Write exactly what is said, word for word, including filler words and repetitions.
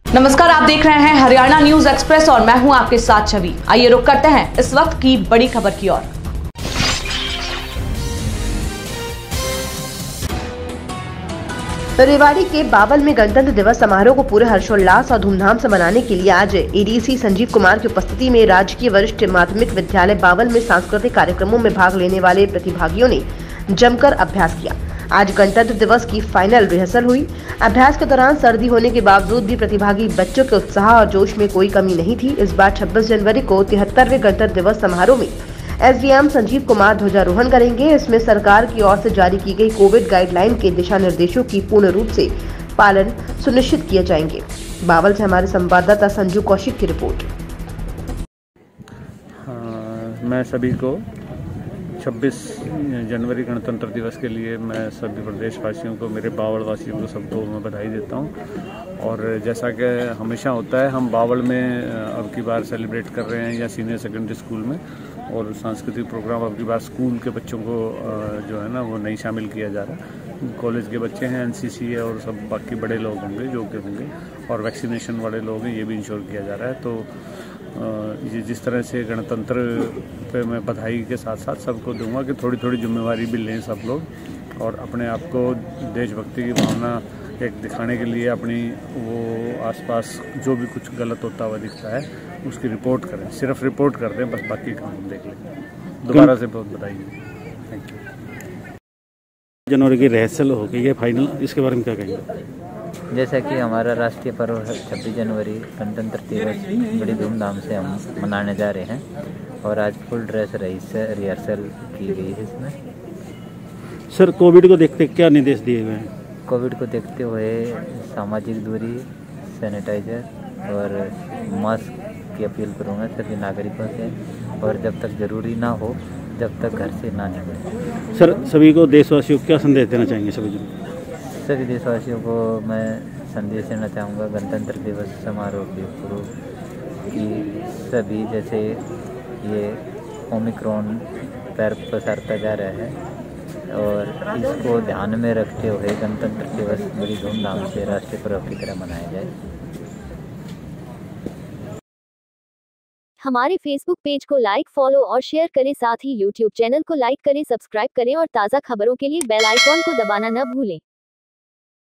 नमस्कार, आप देख रहे हैं हरियाणा न्यूज एक्सप्रेस और मैं हूं आपके साथ छवि। आइए रुक करते हैं इस वक्त की बड़ी खबर की ओर। रेवाड़ी के बावल में गणतंत्र दिवस समारोह को पूरे हर्षोल्लास और धूमधाम से मनाने के लिए आज एडीसी संजीव कुमार की उपस्थिति में राजकीय वरिष्ठ माध्यमिक विद्यालय बावल में सांस्कृतिक कार्यक्रमों में भाग लेने वाले प्रतिभागियों ने जमकर अभ्यास किया। आज गणतंत्र दिवस की फाइनल रिहर्सल हुई। अभ्यास के दौरान सर्दी होने के बावजूद भी प्रतिभागी बच्चों के उत्साह और जोश में कोई कमी नहीं थी। इस बार छब्बीस जनवरी को तिहत्तरवें गणतंत्र दिवस समारोह में एसडीएम संजीव कुमार ध्वजारोहण करेंगे। इसमें सरकार की ओर से जारी की गई कोविड गाइडलाइन के दिशा निर्देशों की पूर्ण रूप से पालन सुनिश्चित किए जाएंगे। बावल से हमारे संवाददाता संजू कौशिक की रिपोर्ट। हाँ, मैं सभी को छब्बीस जनवरी गणतंत्र दिवस के लिए मैं सभी प्रदेशवासियों को, मेरे बावल वासियों को, सबको मैं बधाई देता हूं। और जैसा कि हमेशा होता है, हम बावल में अब की बार सेलिब्रेट कर रहे हैं या सीनियर सेकेंडरी स्कूल में, और सांस्कृतिक प्रोग्राम अब की बार स्कूल के बच्चों को जो है ना वो नहीं शामिल किया जा रहा। कॉलेज के बच्चे हैं, एनसीसी है और सब बाकी बड़े लोग होंगे जो कि होंगे, और वैक्सीनेशन वाले लोग हैं, ये भी इंश्योर किया जा रहा है। तो ये जिस तरह से गणतंत्र पे मैं बधाई के साथ साथ सबको दूंगा कि थोड़ी थोड़ी जिम्मेवारी भी लें सब लोग, और अपने आप को देशभक्ति की भावना एक दिखाने के लिए अपनी वो आसपास जो भी कुछ गलत होता हुआ दिखता है उसकी रिपोर्ट करें। सिर्फ रिपोर्ट कर दें, बस बाकी काम हम देख लेंगे। दोबारा से बहुत बधाई। Thank you. जनवरी की रिहर्सल हो गई है फाइनल, इसके बारे में क्या कहेंगे? जैसा कि हमारा राष्ट्रीय पर्व है छब्बीस जनवरी गणतंत्र दिवस, बड़ी धूमधाम से हम मनाने जा रहे हैं और आज फुल ड्रेस रिहर्सल की गई है। इसमें सर, कोविड को देखते क्या निर्देश दिए गए हैं? कोविड को देखते हुए सामाजिक दूरी, सैनिटाइजर और मास्क की अपील करूँगा सभी नागरिकों से, और जब तक जरूरी ना हो जब तक घर से ना निकलें। सर, सभी को, देशवासियों को क्या संदेश देना चाहेंगे? सभी सभी देशवासियों को मैं संदेश देना चाहूँगा गणतंत्र दिवस समारोह के पूर्व कि सभी, जैसे ये ओमिक्रॉन पैर पसारता जा रहा है, और इसको ध्यान में रखते हुए गणतंत्र दिवस बड़ी धूमधाम से राष्ट्रीय पर्व की तरह मनाया जाए। हमारे फेसबुक पेज को लाइक, फॉलो और शेयर करें। साथ ही यूट्यूब चैनल को लाइक करें, सब्सक्राइब करें और ताज़ा खबरों के लिए बेल आइकॉन को दबाना न भूलें।